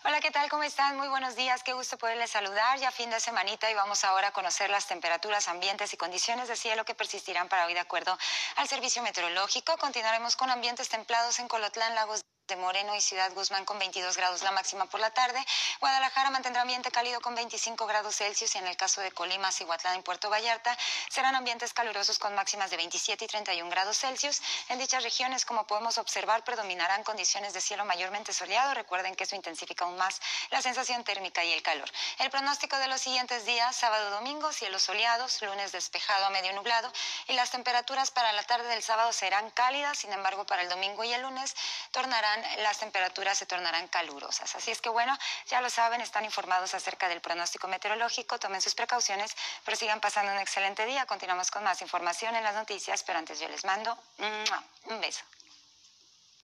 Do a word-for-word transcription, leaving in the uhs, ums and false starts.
Hola, ¿qué tal? ¿Cómo están? Muy buenos días, qué gusto poderles saludar. Ya fin de semanita y vamos ahora a conocer las temperaturas, ambientes y condiciones de cielo que persistirán para hoy de acuerdo al servicio meteorológico. Continuaremos con ambientes templados en Colotlán, Lagos de Moreno y Ciudad Guzmán con veintidós grados la máxima por la tarde. Guadalajara mantendrá ambiente cálido con veinticinco grados Celsius y en el caso de Colima, Cihuatlán y Puerto Vallarta serán ambientes calurosos con máximas de veintisiete y treinta y un grados Celsius. En dichas regiones, como podemos observar, predominarán condiciones de cielo mayormente soleado. Recuerden que eso intensifica aún más la sensación térmica y el calor. El pronóstico de los siguientes días: sábado, domingo, cielos soleados, lunes despejado a medio nublado y las temperaturas para la tarde del sábado serán cálidas. Sin embargo, para el domingo y el lunes tornarán las temperaturas se tornarán calurosas. Así es que bueno, ya lo saben, están informados acerca del pronóstico meteorológico, tomen sus precauciones, pero sigan pasando un excelente día. Continuamos con más información en las noticias, pero antes yo les mando un beso.